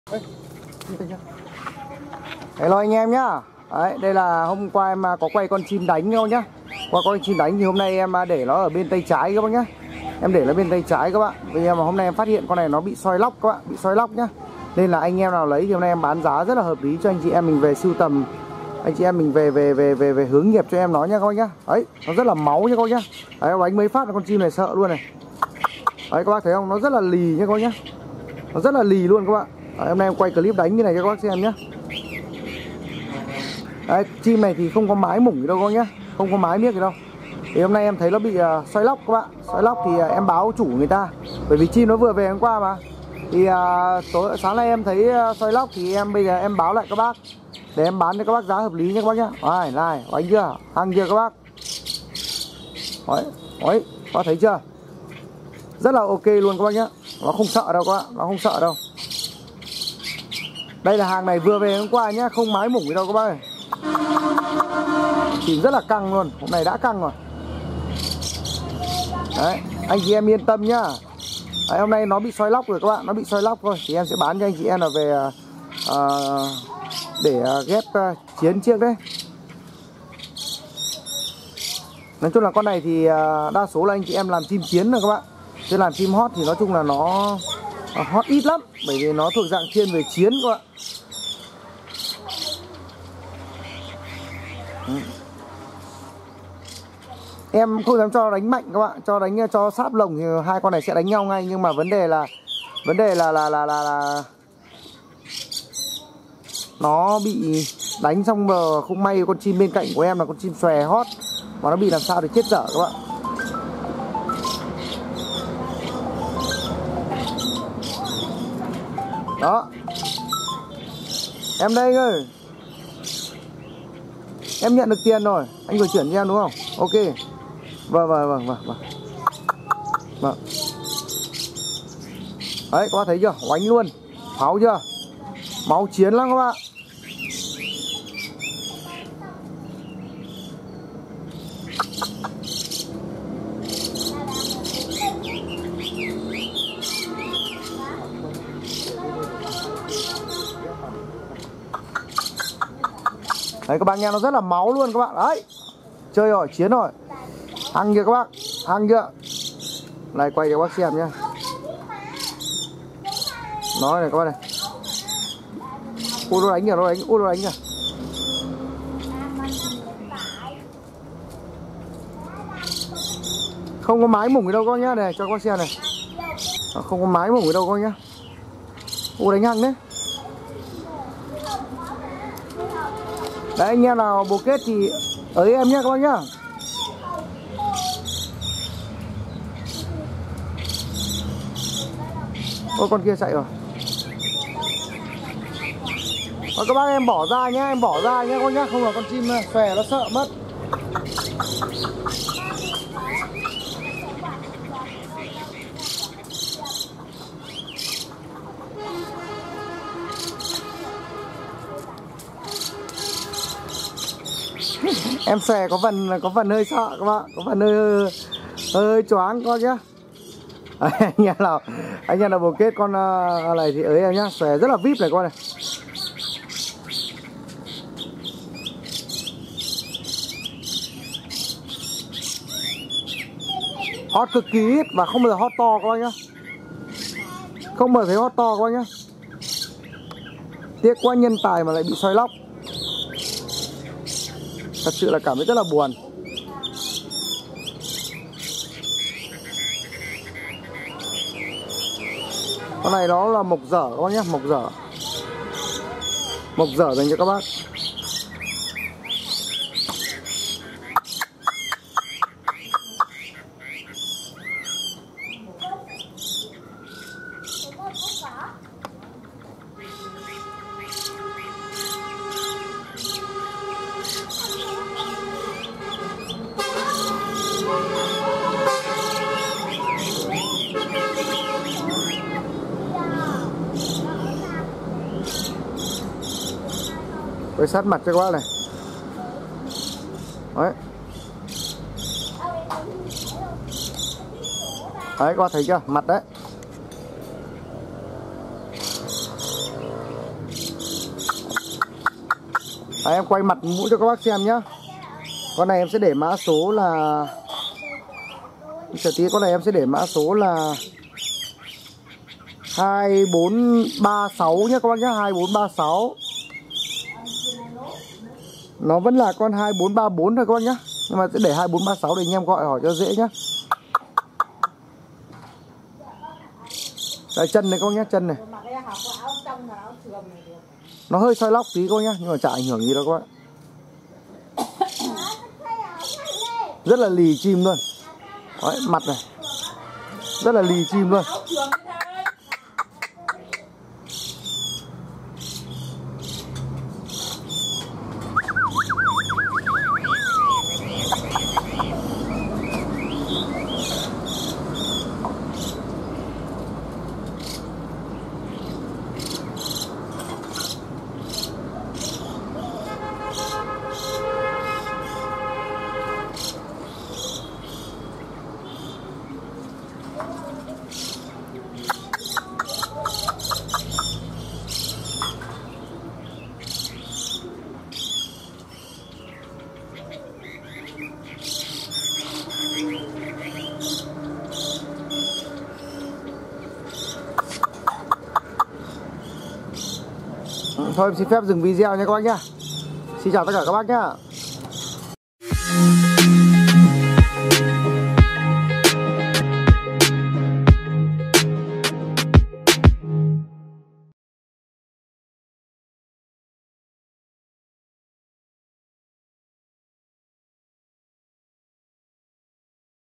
Hello anh em nhá. Đấy, đây là hôm qua em có quay con chim đánh không nhá. Qua con chim đánh thì hôm nay em để nó ở bên tay trái các bác nhá. Em để nó bên tay trái các bạn. Vì mà hôm nay em phát hiện con này nó bị soi lóc các bạn, bị soi lóc nhá. Nên là anh em nào lấy thì hôm nay em bán giá rất là hợp lý cho anh chị em mình về sưu tầm. Anh chị em mình về hướng nghiệp cho em nó nhá các bác nhá. Đấy, nó rất là máu nhá các bác nhá. Đấy, đánh mấy phát là con chim này sợ luôn này. Đấy các bác thấy không? Nó rất là lì nhá các bác nhá. Nó rất là lì luôn các bạn. Đấy, hôm nay em quay clip đánh như này cho các bác xem nhá. Đấy, chim này thì không có mái mủng gì đâu các bác nhá. Không có mái miếc gì đâu. Thì hôm nay em thấy nó bị xoay lóc các bạn. Xoay lóc thì em báo chủ người ta. Bởi vì chim nó vừa về hôm qua mà. Thì sáng nay em thấy xoay lóc thì bây giờ em báo lại các bác. Để em bán cho các bác giá hợp lý nhé các bác nhá. Này, đánh chưa? Hăng chưa các bác? Đấy, các bác thấy chưa? Rất là ok luôn các bác nhá. Nó không sợ đâu các bạn, nó không sợ đâu. Đây là hàng này vừa về hôm qua nhá, không mái mủng gì đâu các bác ơi. Chim rất là căng luôn, hôm nay đã căng rồi. Đấy, anh chị em yên tâm nhá. Đấy, hôm nay nó bị xoay lóc rồi các bạn, nó bị xoay lóc thôi. Thì em sẽ bán cho anh chị em là về để ghép chiến trước đấy. Nói chung là con này thì đa số là anh chị em làm chim chiến rồi các bạn. Chứ làm chim hót thì nói chung là nó hót ít lắm. Bởi vì nó thuộc dạng thiên về chiến các bạn. Em không dám cho đánh mạnh các bạn, cho sáp lồng thì hai con này sẽ đánh nhau ngay. Nhưng mà vấn đề là nó bị đánh xong mà không may con chim bên cạnh của em là con chim xòe hót mà nó bị làm sao để chết dở các bạn. Đó. Em đây anh ơi. Em nhận được tiền rồi, anh vừa chuyển cho em đúng không? Ok. Vâng. Đấy, các bác thấy chưa? Oánh luôn. Pháo chưa? Máu chiến lắm các bạn. Đấy các bác nghe nó rất là máu luôn các bạn. Đấy. Chơi rồi, chiến rồi. Hăng chưa các bác? Hăng chưa? Này quay cho các bác xem nhá. Nói này các bác này. Ui nó đánh kìa, nó đánh kìa. Không có mái mủng gì đâu các bác nhá. Này cho các bác xem này. Không có mái mủng gì đâu các bác nhá. Ui đánh hăng đấy. Đấy anh em nào bồ kết thì ới em nhé các bác nhá. Ôi con kia chạy rồi. Các bác em bỏ ra nhé, em bỏ ra nhé con nhá. Không là con chim xòe nó sợ mất. Em xòe có phần hơi sợ các bạn, có phần hơi choáng con nhá. Anh em nào bồ kết con này thì ới em nhá, xòe rất là vip này con này. Hót cực kỳ ít và không bao giờ hót to các bác nhá. Không bao giờ thấy hót to các bác nhá. Tiếc quá nhân tài mà lại bị xoay lóc. Thật sự là cảm thấy rất là buồn. Con này nó là mộc dở các bác nhé, mộc dở. Mộc dở dành cho các bác. Quay sát mặt cho các bác này. Đấy. Đấy các bác thấy chưa? Mặt đấy. Đấy, em quay mặt mũi cho các bác xem nhá. Con này em sẽ để mã số là chờ tí, con này em sẽ để mã số là 2436 nhé các bác nhé, 2436. Nó vẫn là con 2434 thôi các bác nhé, nhưng mà sẽ để 2436 để anh em gọi hỏi cho dễ nhé. Đây chân này các bác nhé, chân này nó hơi xoay lóc tí các bác nhé, nhưng mà chả ảnh hưởng gì đâu các bác. Rất là lì chim luôn. Đấy, mặt này rất là lì chim luôn. Thôi em xin phép dừng video nha các bác nhá. Xin chào tất cả các bác nhá.